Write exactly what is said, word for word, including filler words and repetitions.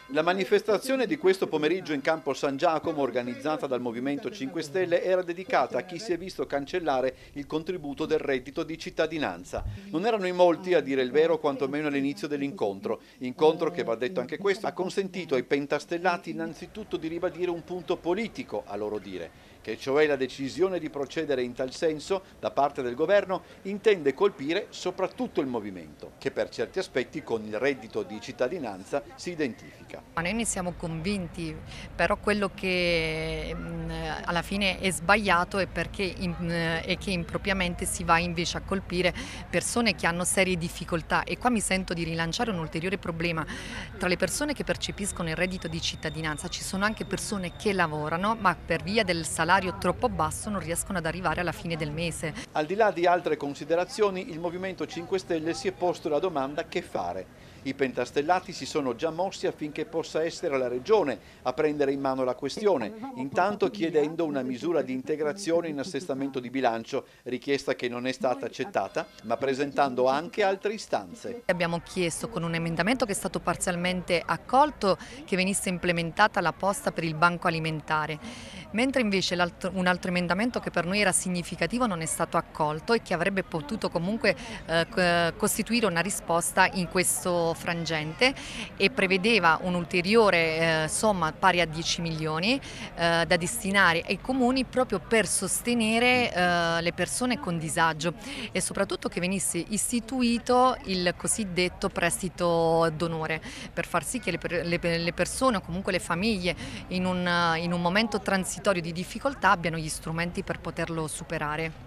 La manifestazione di questo pomeriggio in campo San Giacomo, organizzata dal Movimento cinque Stelle, era dedicata a chi si è visto cancellare il contributo del reddito di cittadinanza. Non erano in molti, a dire il vero, quantomeno all'inizio dell'incontro. Incontro che, va detto anche questo, ha consentito ai pentastellati innanzitutto di ribadire un punto politico, a loro dire, che cioè la decisione di procedere in tal senso da parte del governo intende colpire soprattutto il movimento, che per certi aspetti con il reddito di cittadinanza si identifica. Ma noi ne siamo convinti, però quello che mh, alla fine è sbagliato è, perché in, è che impropriamente si va invece a colpire persone che hanno serie difficoltà, e qua mi sento di rilanciare un ulteriore problema. Tra le persone che percepiscono il reddito di cittadinanza ci sono anche persone che lavorano, ma per via del salario troppo basso non riescono ad arrivare alla fine del mese. Al di là di altre considerazioni, il Movimento cinque Stelle si è posto la domanda: che fare? I pentastellati si sono già mossi affinché possa essere la Regione a prendere in mano la questione, intanto chiedendo una misura di integrazione in assestamento di bilancio, richiesta che non è stata accettata, ma presentando anche altre istanze. Abbiamo chiesto con un emendamento che è stato parzialmente accolto che venisse implementata la posta per il banco alimentare, mentre invece un altro emendamento che per noi era significativo non è stato accolto e che avrebbe potuto comunque eh, costituire una risposta in questo frangente, e prevedeva un'ulteriore eh, somma pari a dieci milioni eh, da destinare ai comuni proprio per sostenere eh, le persone con disagio, e soprattutto che venisse istituito il cosiddetto prestito d'onore, per far sì che le, le, le persone o comunque le famiglie in un, in un momento transitorio di difficoltà abbiano gli strumenti per poterlo superare.